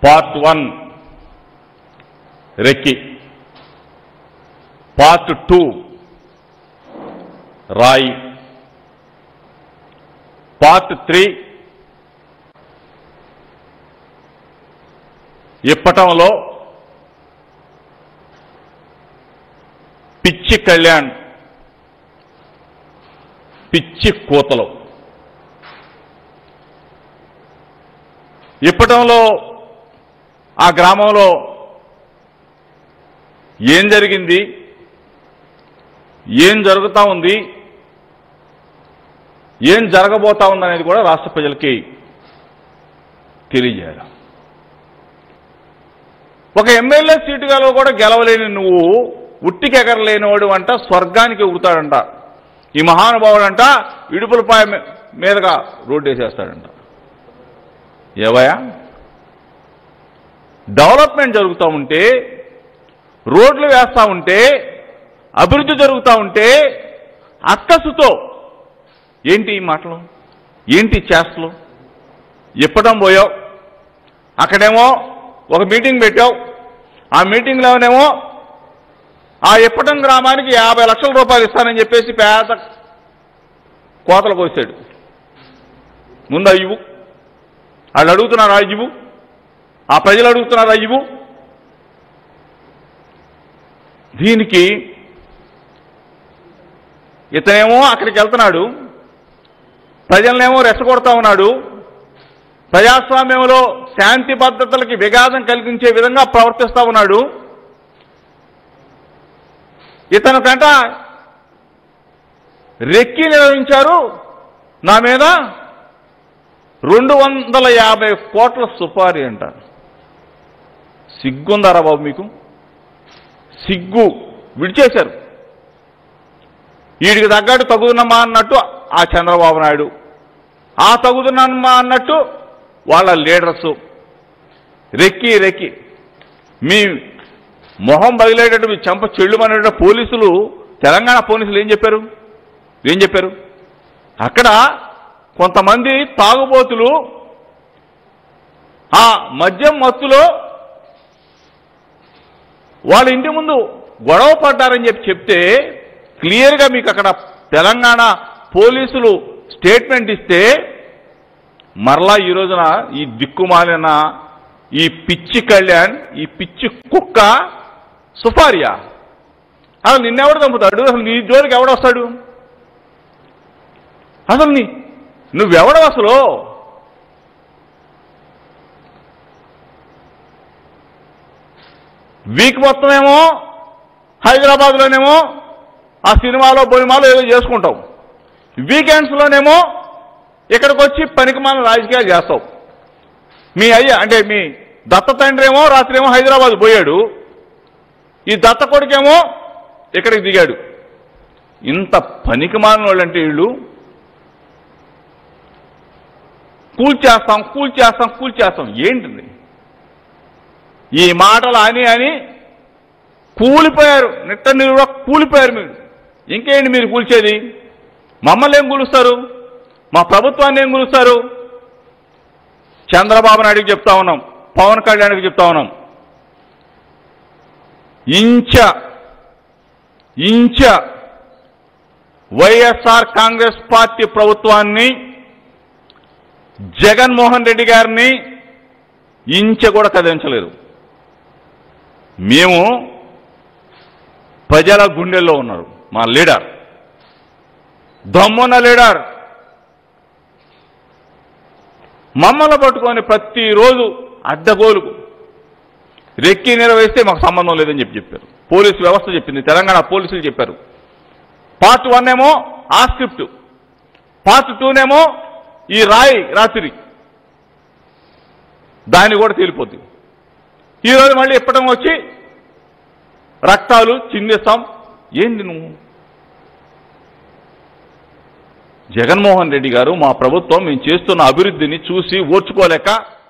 Part 1 recce, part 2 రాయి, part 3 ఇప్పటంలో పిచ్చి కళ్యాణ్, పిచ్చి కూతలు. ఇప్పటంలో ఆ గ్రామంలో ఏం జరిగింది, ఏం జరుగుతూ ఉంది, ఏం జరగబోతా ఉందనేది కూడా రాష్ట్ర ప్రజలకి తెలియజేయాలి. ఒక ఎమ్మెల్యే సీటుగాలో కూడా గెలవలేని నువ్వు ఉట్టికెగరలేనివాడు అంట స్వర్గానికి ఎగురుతాడంట. ఈ మహానుభావుడు అంట ఇడుపులపాయ మీదుగా రోడ్డు వేసేస్తాడంట. ఏవయా, డెవలప్మెంట్ జరుగుతూ ఉంటే, రోడ్లు వేస్తూ ఉంటే, అభివృద్ధి జరుగుతూ ఉంటే అక్కసుతో ఏంటి ఈ మాటలు, ఏంటి చేష్టలు? ఇప్పటం పోయావు, అక్కడేమో ఒక మీటింగ్ పెట్టావు, ఆ మీటింగ్లోనేమో ఆ ఇప్పటం గ్రామానికి 50 లక్షల రూపాయలు ఇస్తానని చెప్పేసి పేద కోతలు కోసాడు. ముందు అయ్యవు, వాళ్ళు అడుగుతున్నారు అయ్యవు, ఆ ప్రజలు అడుగుతున్నారు అయ్యవు. దీనికి ఇతనేమో అక్కడికి వెళ్తున్నాడు, ప్రజలనేమో రెచ్చగొడతా ఉన్నాడు, ప్రజాస్వామ్యంలో శాంతి భద్రతలకి విఘాతం కలిగించే విధంగా ప్రవర్తిస్తా ఉన్నాడు. ఇతను కంట రెక్కి నిర్వహించారు, నా మీద 250 కోట్ల సుపారీ అంట. సిగ్గుందారా బాబు మీకు? సిగ్గు విడిచేశారు. వీడికి తగ్గట్టు తగుదునమ్మా అన్నట్టు ఆ చంద్రబాబు నాయుడు, ఆ తగుదునమ్మా అన్నట్టు వాళ్ళ లీడర్సు. రెక్కి రెక్కి మీ మొహం బదిలేటట్టు, మీ చెంప చెళ్ళుమనేట పోలీసులు, తెలంగాణ పోలీసులు ఏం చెప్పారు? అక్కడ కొంతమంది తాగుబోతులు ఆ మద్యం మత్తులో వాళ్ళ ఇంటి ముందు గొడవ పడ్డారని చెప్తే క్లియర్గా మీకు అక్కడ తెలంగాణ పోలీసులు స్టేట్మెంట్ ఇస్తే, మరలా ఈ రోజున ఈ దిక్కుమాలిన ఈ పిచ్చి కళ్యాణ్, ఈ పిచ్చి కుక్క సుపారియా? అసలు నిన్నెవడు చంపుతాడు? అసలు నీ జోలికి ఎవడొస్తాడు? అసలు నువ్వెవడవు? అసలు వీక్ మొత్తమేమో హైదరాబాద్లోనేమో ఆ సినిమాలో బొనిమాలో ఏదో చేసుకుంటావు, వీకెండ్స్లోనేమో ఇక్కడికి వచ్చి పనికిమాలిన రాజకీయాలు చేస్తావు. మీ అయ్య అంటే మీ దత్త తండ్రి ఏమో రాత్రి ఏమో హైదరాబాద్ పోయాడు, ఈ దత్త కొడుకేమో ఇక్కడికి దిగాడు. ఇంత పనికిమాలిన వాళ్ళు అంటే వీళ్ళు కూల్చేస్తాం ఏంటిది? ఈ మాటలు అని కూలిపోయారు, నిట్ట నిలువ కూలిపోయారు. మీరు ఇంకేంటి మీరు కూల్చేది? మమ్మల్ని ఏం కూలుస్తారు? మా ప్రభుత్వాన్ని ఏం కూలుస్తారు? చంద్రబాబు నాయుడికి చెప్తా ఉన్నాం, పవన్ కళ్యాణ్కి చెప్తా ఉన్నాం, ఇంచ వైఎస్ఆర్ కాంగ్రెస్ పార్టీ ప్రభుత్వాన్ని, జగన్మోహన్ రెడ్డి గారిని ఇంచ కూడా కదిలించలేదు. మేము ప్రజల గుండెల్లో ఉన్నారు మా లీడర్, దమ్మున్న లీడర్. మమ్మల్ని పట్టుకొని ప్రతిరోజు అడ్డగోలుకు రెక్కి నిర్వహిస్తే మాకు సంబంధం లేదని చెప్పారు. పోలీసు వ్యవస్థ చెప్పింది, తెలంగాణ పోలీసులు చెప్పారు. పార్ట్ 1 ఏమో ఆ స్క్రిప్ట్, పార్ట్ 2నేమో ఈ రాత్రి దాన్ని కూడా తేలిపోద్ది. ఈరోజు మళ్ళీ ఇప్పటం వచ్చి రక్తాలు చిందిస్తాం. ఏంటి నువ్వు? జగన్మోహన్ రెడ్డి గారు, మా ప్రభుత్వం మేము చేస్తున్న అభివృద్ధిని చూసి ఓర్చుకోలేక